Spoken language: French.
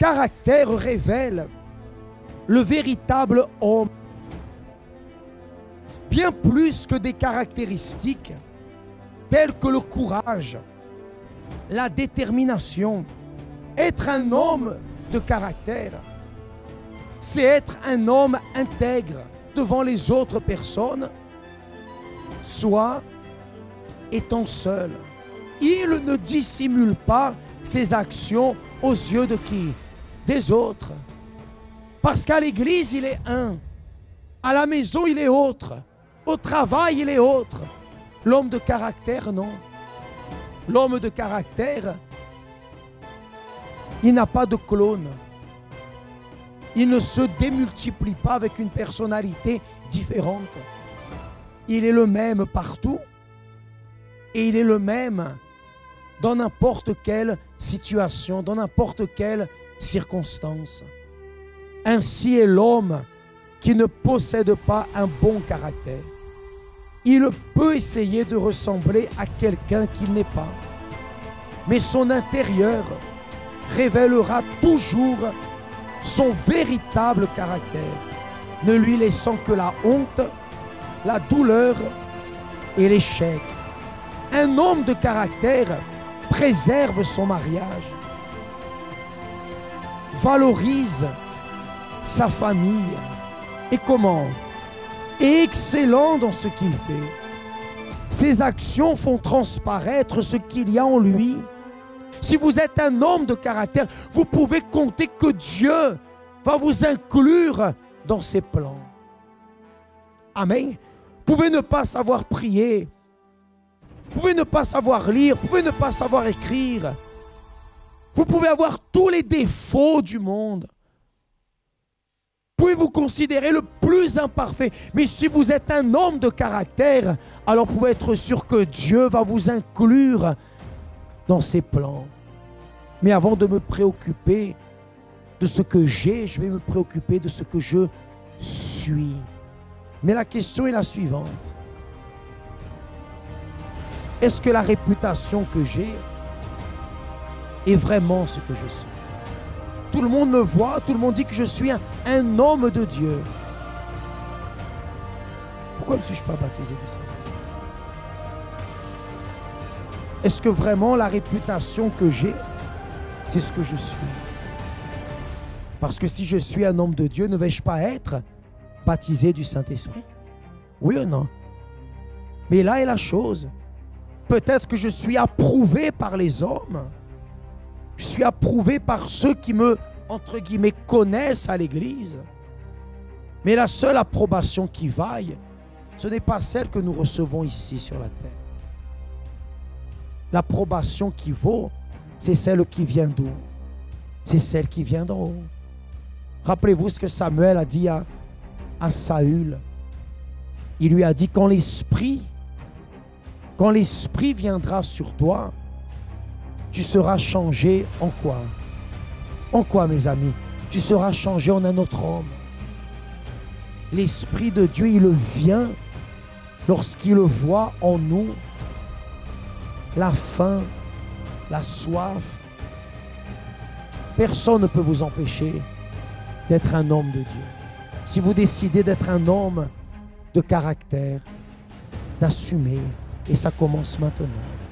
caractère révèle le véritable homme. Bien plus que des caractéristiques telles que le courage, la détermination. Être un homme de caractère, c'est être un homme intègre devant les autres personnes, soit étant seul. Il ne dissimule pas ses actions aux yeux de qui? Des autres. Parce qu'à l'église, il est un. À la maison, il est autre. Au travail, il est autre. L'homme de caractère, non. L'homme de caractère, il n'a pas de clone. Il ne se démultiplie pas avec une personnalité différente. Il est le même partout et il est le même dans n'importe quelle situation, dans n'importe quelle circonstance. Ainsi est l'homme qui ne possède pas un bon caractère. Il peut essayer de ressembler à quelqu'un qu'il n'est pas, mais son intérieur révélera toujours son véritable caractère, ne lui laissant que la honte, la douleur et l'échec. Un homme de caractère préserve son mariage, valorise sa famille. Et comment? Excellent dans ce qu'il fait. Ses actions font transparaître ce qu'il y a en lui. Si vous êtes un homme de caractère, vous pouvez compter que Dieu va vous inclure dans ses plans. Amen. Vous pouvez ne pas savoir prier. Vous pouvez ne pas savoir lire. Vous pouvez ne pas savoir écrire. Vous pouvez avoir tous les défauts du monde. Vous pouvez vous considérer le plus imparfait. Mais si vous êtes un homme de caractère, alors vous pouvez être sûr que Dieu va vous inclure dans ses plans. Mais avant de me préoccuper de ce que j'ai, je vais me préoccuper de ce que je suis. Mais la question est la suivante. Est-ce que la réputation que j'ai est vraiment ce que je suis? Tout le monde me voit, tout le monde dit que je suis un homme de Dieu. Pourquoi ne suis-je pas baptisé du Saint-Esprit? Est-ce que vraiment la réputation que j'ai, c'est ce que je suis? Parce que si je suis un homme de Dieu, ne vais-je pas être baptisé du Saint-Esprit? Oui ou non? Mais là est la chose. Peut-être que je suis approuvé par les hommes. Je suis approuvé par ceux qui me, entre guillemets, connaissent à l'église. Mais la seule approbation qui vaille, ce n'est pas celle que nous recevons ici sur la terre. L'approbation qui vaut, c'est celle qui vient d'où? C'est celle qui vient d'en haut. Rappelez-vous ce que Samuel a dit à Saül. Il lui a dit, quand l'Esprit viendra sur toi, tu seras changé en quoi? En quoi, mes amis? Tu seras changé en un autre homme. L'Esprit de Dieu, il vient lorsqu'il voit en nous la faim, la soif. Personne ne peut vous empêcher d'être un homme de Dieu. Si vous décidez d'être un homme de caractère, d'assumer, et ça commence maintenant.